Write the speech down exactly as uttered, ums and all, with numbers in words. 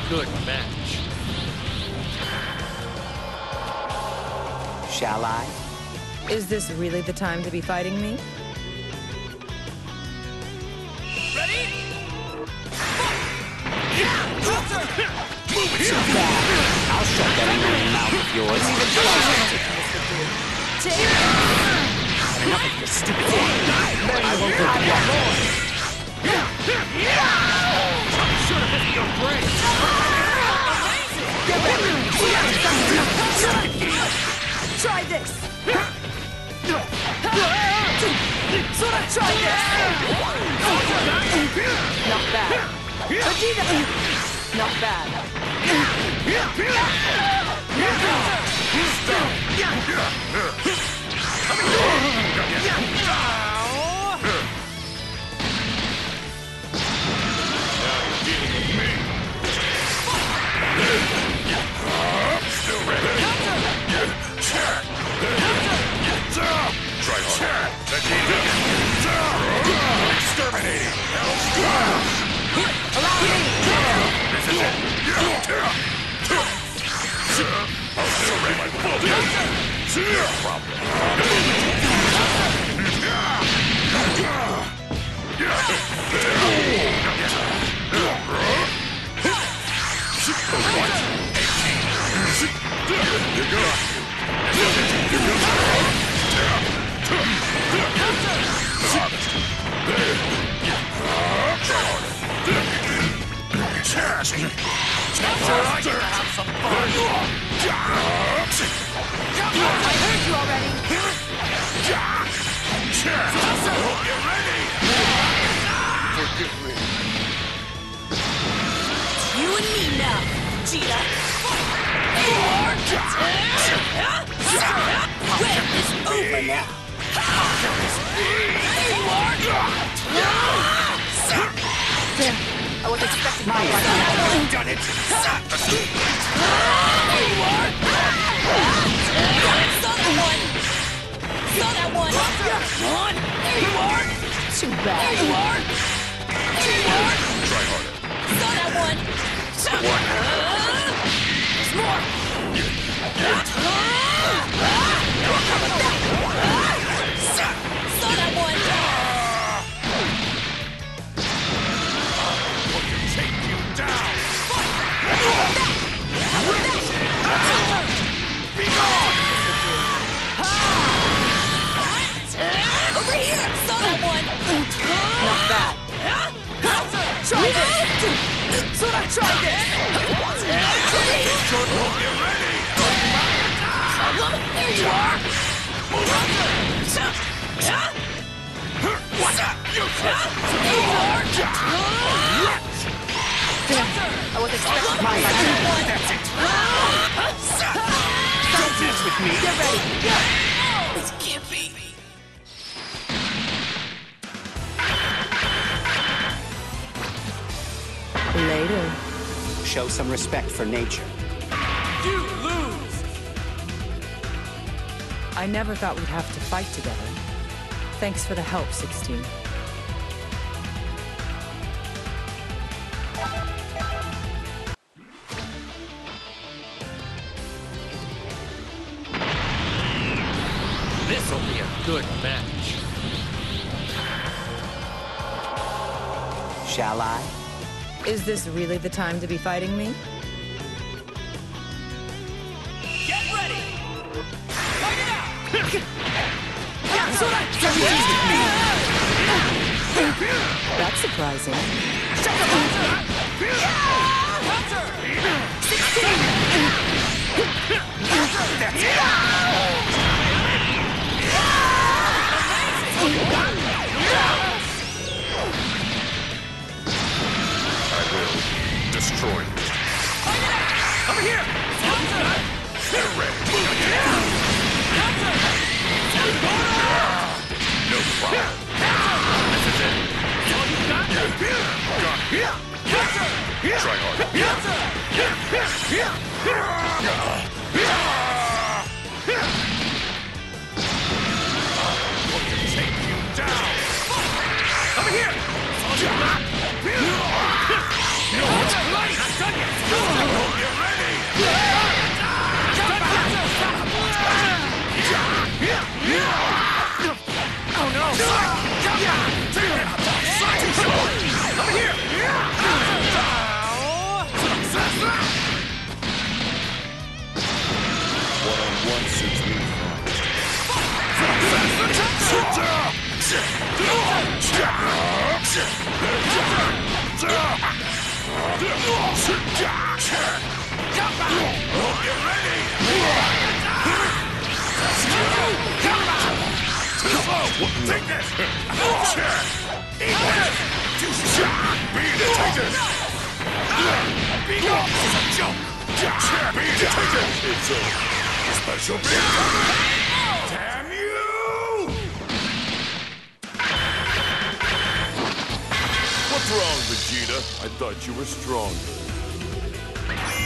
good match. Shall I? Is this really the time to be fighting me? Ready? Move it so bad. I'll shut that annoying mouth of yours. Enough of your stupid thing. I won't go beyond. Should have hit your brain. Get ready! Try this! Sora, try this! Not bad. Vegeta! Not bad. Still ready. Try hard. Exterminating. Allow me! This is it. I'll still ready my bull. No problem. You go. I get to have some fun. I heard you already! Get ready. Forgive me. You and me now, Vegeta. Web is over now. Damn, I was expecting my life. Done it. There you are. Saw that one. Saw that one. One. There you are. Too bad. There you are. There you are. Try harder. Saw that one. One. There's more. Saw that one. Take you down. Be gone. Over here. Saw that one. Not bad. Try this! Sora, try this! Get ready. There you are. What's up? You There you are. Damn, I was expecting my life. That's it. Don't mess with me. Get ready! This can't be. Later. Show some respect for nature. You lose. I never thought we'd have to fight together. Thanks for the help, sixteen. This'll be a good match. Shall I? Is this really the time to be fighting me? Get ready. Fight it out. That's surprising. I will destroy you. Over here. Get ready. No problem. This is it. All you got? Got it. Try hard. What? Take this! Eat this! Beat it! Take this! Beat it! This is a joke! Beat it! Take this! It's a special beat coming! Damn you! What's wrong, Vegeta? I thought you were stronger.